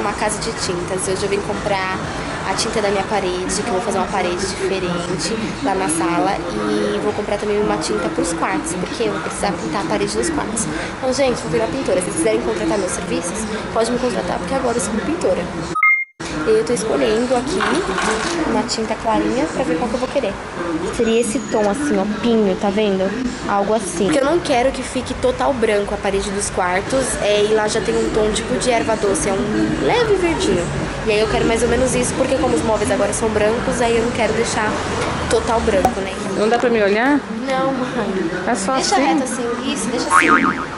uma casa de tintas. Hoje eu vim comprar a tinta da minha parede, que eu vou fazer uma parede diferente lá na sala. E vou comprar também uma tinta pros quartos, porque eu vou precisar pintar a parede dos quartos. Então, gente, vou virar pintora. Se vocês quiserem contratar meus serviços, pode me contratar, porque agora eu sou pintora. E eu tô escolhendo aqui uma tinta clarinha pra ver qual que eu vou querer. Seria esse tom assim, ó, pinho, tá vendo? Algo assim. Porque eu não quero que fique total branco a parede dos quartos. E lá já tem um tom tipo de erva doce, é um leve verdinho. E aí eu quero mais ou menos isso, porque como os móveis agora são brancos, aí eu não quero deixar total branco, né? Não dá pra me olhar? Não, mãe. É só deixa assim? Reto assim, isso, deixa assim.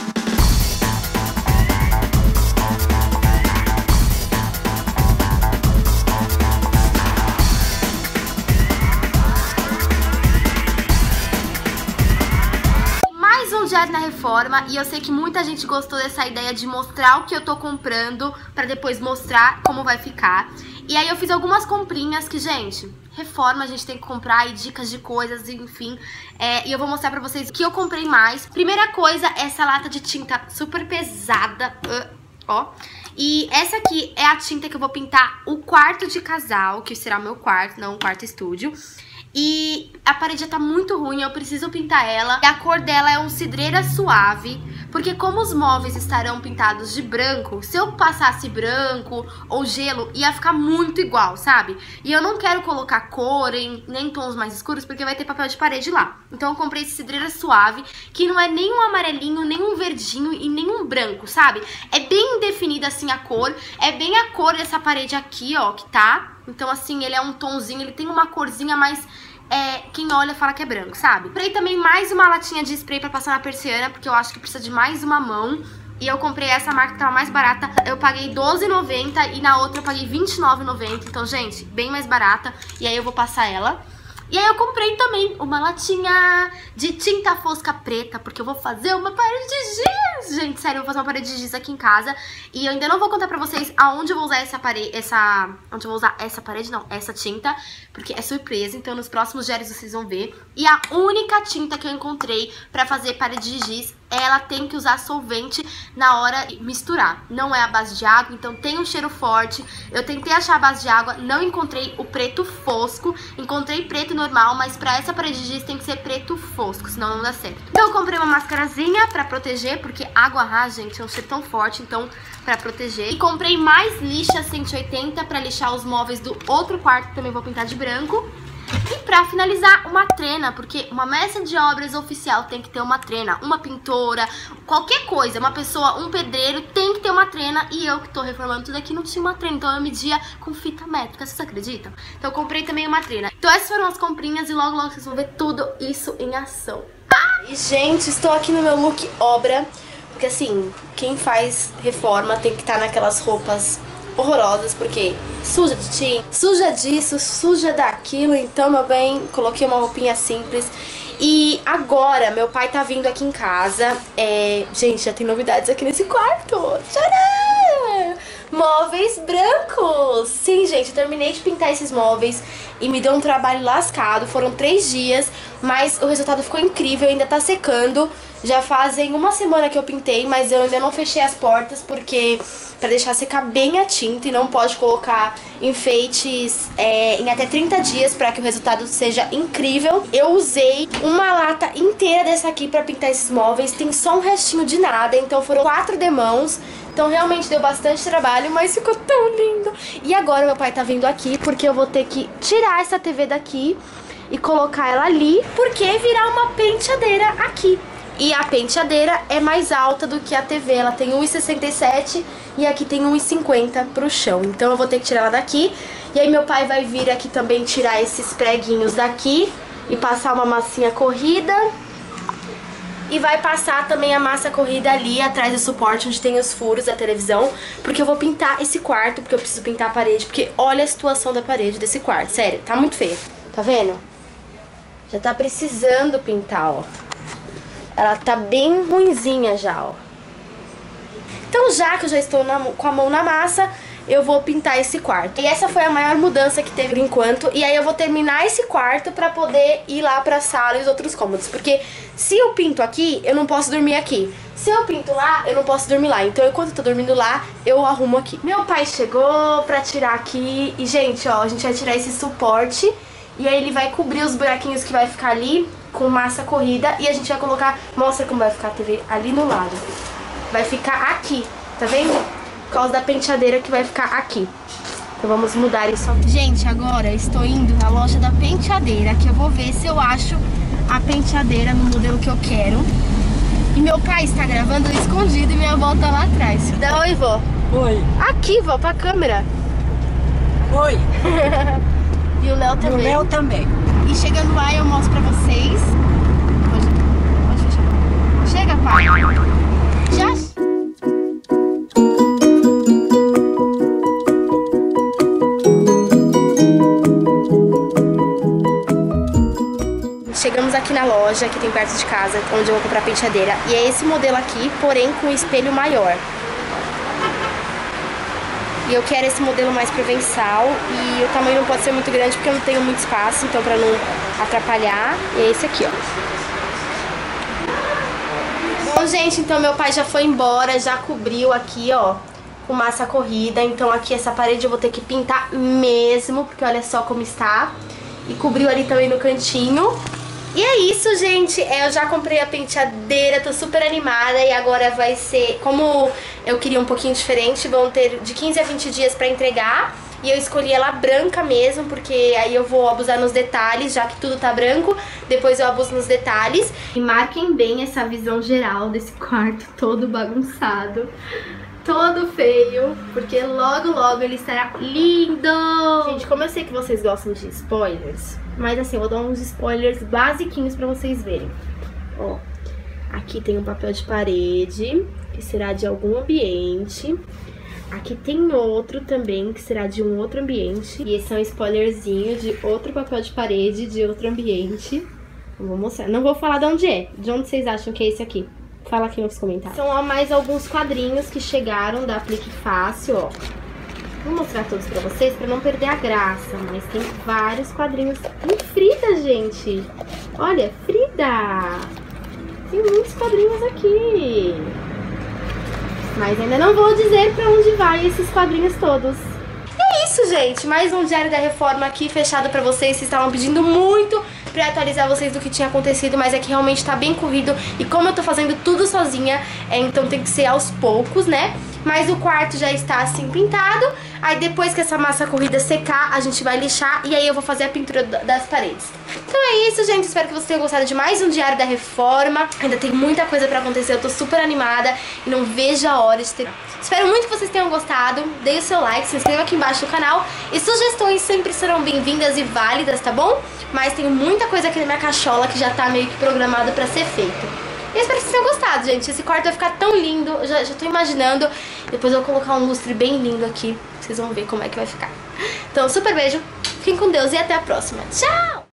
Diário na Reforma, e eu sei que muita gente gostou dessa ideia de mostrar o que eu tô comprando pra depois mostrar como vai ficar. E aí eu fiz algumas comprinhas que, gente, reforma a gente tem que comprar, e dicas de coisas, enfim. E eu vou mostrar pra vocês o que eu comprei mais. Primeira coisa, essa lata de tinta super pesada, ó. E essa aqui é a tinta que eu vou pintar o quarto de casal, que será meu quarto, não o quarto estúdio. E a parede já tá muito ruim, eu preciso pintar ela. E a cor dela é um cidreira suave, porque como os móveis estarão pintados de branco, se eu passasse branco ou gelo, ia ficar muito igual, sabe? E eu não quero colocar cor nem tons mais escuros, porque vai ter papel de parede lá. Então eu comprei esse cidreira suave, que não é nem um amarelinho, nem um verdinho e nem um branco, sabe? É bem definida assim a cor, é bem a cor dessa parede aqui, ó, que tá. Então assim, ele é um tonzinho, ele tem uma corzinha mais... quem olha fala que é branco, sabe? Comprei também mais uma latinha de spray pra passar na persiana, porque eu acho que precisa de mais uma mão. E eu comprei essa marca que tava mais barata. Eu paguei R$12,90 e na outra eu paguei R$29,90. Então, gente, bem mais barata. E aí eu vou passar ela. E aí eu comprei também uma latinha de tinta fosca preta, porque eu vou fazer uma parede de giz. Gente, sério, eu vou fazer uma parede de giz aqui em casa. E eu ainda não vou contar pra vocês aonde eu vou usar onde eu vou usar essa parede, não, essa tinta, porque é surpresa. Então nos próximos diários vocês vão ver. E a única tinta que eu encontrei pra fazer parede de giz, ela tem que usar solvente na hora de misturar. Não é a base de água, então tem um cheiro forte. Eu tentei achar a base de água, não encontrei o preto fosco. Encontrei preto normal, mas pra essa parede de giz tem que ser preto fosco, senão não dá certo. Então eu comprei uma máscarazinha pra proteger, porque água rasa, gente, é um cheiro tão forte, então pra proteger. E comprei mais lixa 180 pra lixar os móveis do outro quarto, que também vou pintar de branco. E pra finalizar, uma trena, porque uma mestre de obras oficial tem que ter uma trena. Uma pintora, qualquer coisa, uma pessoa, um pedreiro tem que ter uma trena. E eu que tô reformando tudo aqui não tinha uma trena, então eu media com fita métrica, vocês acreditam? Então eu comprei também uma trena. Então essas foram as comprinhas e logo logo vocês vão ver tudo isso em ação. E gente, estou aqui no meu look obra, porque assim, quem faz reforma tem que estar naquelas roupas horrorosas, porque suja de tinta, suja disso, suja daquilo. Então, meu bem, coloquei uma roupinha simples. E agora, meu pai tá vindo aqui em casa. Gente, já tem novidades aqui nesse quarto. Tcharam! Móveis brancos. Sim, gente, eu terminei de pintar esses móveis e me deu um trabalho lascado. Foram 3 dias, mas o resultado ficou incrível, ainda tá secando. Já fazem uma semana que eu pintei, mas eu ainda não fechei as portas, porque pra deixar secar bem a tinta, e não pode colocar enfeites em até 30 dias pra que o resultado seja incrível. Eu usei uma lata inteira dessa aqui pra pintar esses móveis, tem só um restinho de nada, então foram 4 demãos. Então realmente deu bastante trabalho, mas ficou tão lindo. E agora meu pai tá vindo aqui, porque eu vou ter que tirar essa TV daqui e colocar ela ali, porque virar uma penteadeira aqui. E a penteadeira é mais alta do que a TV, ela tem 1,67 e aqui tem 1,50 pro chão. Então eu vou ter que tirar ela daqui. E aí meu pai vai vir aqui também tirar esses preguinhos daqui e passar uma massinha corrida. E vai passar também a massa corrida ali atrás do suporte onde tem os furos da televisão, porque eu vou pintar esse quarto, porque eu preciso pintar a parede, porque olha a situação da parede desse quarto, sério, tá muito feia. Tá vendo? Já tá precisando pintar, ó. Ela tá bem ruinzinha já, ó. Então já que eu já estou com a mão na massa, eu vou pintar esse quarto. E essa foi a maior mudança que teve por enquanto. E aí eu vou terminar esse quarto pra poder ir lá pra sala e os outros cômodos. Porque se eu pinto aqui, eu não posso dormir aqui. Se eu pinto lá, eu não posso dormir lá. Então enquanto eu tô dormindo lá, eu arrumo aqui. Meu pai chegou pra tirar aqui. E gente, ó, a gente vai tirar esse suporte. E aí ele vai cobrir os buraquinhos que vai ficar ali com massa corrida. E a gente vai colocar... Mostra como vai ficar a TV ali no lado. Vai ficar aqui, tá vendo? Por causa da penteadeira que vai ficar aqui. Então vamos mudar isso aqui. Gente, agora eu estou indo na loja da penteadeira, que eu vou ver se eu acho a penteadeira no modelo que eu quero. E meu pai está gravando escondido e minha avó tá lá atrás. Dá oi, vó. Oi. Aqui, vó, pra câmera. Oi. E o Léo também. E o Léo também. E chegando lá eu mostro pra vocês. Pode fechar. Chega, pai. Já... Chegamos aqui na loja, que tem perto de casa, onde eu vou comprar a penteadeira. E é esse modelo aqui, porém com espelho maior. E eu quero esse modelo mais provençal. E o tamanho não pode ser muito grande, porque eu não tenho muito espaço. Então, pra não atrapalhar, é esse aqui, ó. Bom, gente, então meu pai já foi embora, já cobriu aqui, ó, com massa corrida. Então aqui essa parede eu vou ter que pintar mesmo, porque olha só como está. E cobriu ali também no cantinho. E é isso, gente, eu já comprei a penteadeira, tô super animada. E agora vai ser, como eu queria um pouquinho diferente, vão ter de 15 a 20 dias pra entregar. E eu escolhi ela branca mesmo, porque aí eu vou abusar nos detalhes, já que tudo tá branco. Depois eu abuso nos detalhes. E marquem bem essa visão geral desse quarto todo bagunçado, todo feio, porque logo logo ele estará lindo. Gente, como eu sei que vocês gostam de spoilers, mas assim, eu vou dar uns spoilers basiquinhos pra vocês verem. Ó, aqui tem um papel de parede, que será de algum ambiente. Aqui tem outro também, que será de um outro ambiente. E esse é um spoilerzinho de outro papel de parede, de outro ambiente. Eu vou mostrar, não vou falar de onde é. De onde vocês acham que é esse aqui? Fala aqui nos comentários. São mais alguns quadrinhos que chegaram da Aplique Fácil, ó. Vou mostrar todos pra vocês pra não perder a graça, mas tem vários quadrinhos. Tem Frida, gente. Olha, Frida. Tem muitos quadrinhos aqui. Mas ainda não vou dizer pra onde vai esses quadrinhos todos. É isso, gente. Mais um Diário da Reforma aqui fechado pra vocês. Vocês estavam pedindo muito pra atualizar vocês do que tinha acontecido, mas é que realmente tá bem corrido. E como eu tô fazendo tudo sozinha, então tem que ser aos poucos, né? Mas o quarto já está assim pintado. Aí depois que essa massa corrida secar, a gente vai lixar e aí eu vou fazer a pintura das paredes. Então é isso, gente. Espero que vocês tenham gostado de mais um Diário da Reforma. Ainda tem muita coisa pra acontecer. Eu tô super animada e não vejo a hora de ter... Espero muito que vocês tenham gostado. Deem o seu like, se inscreva aqui embaixo no canal. E sugestões sempre serão bem-vindas e válidas, tá bom? Mas tem muita coisa aqui na minha cachola que já tá meio que programada pra ser feito. Eu espero que vocês tenham gostado, gente. Esse quarto vai ficar tão lindo. Eu já tô imaginando. Depois eu vou colocar um lustre bem lindo aqui. Vocês vão ver como é que vai ficar. Então, super beijo. Fiquem com Deus e até a próxima. Tchau!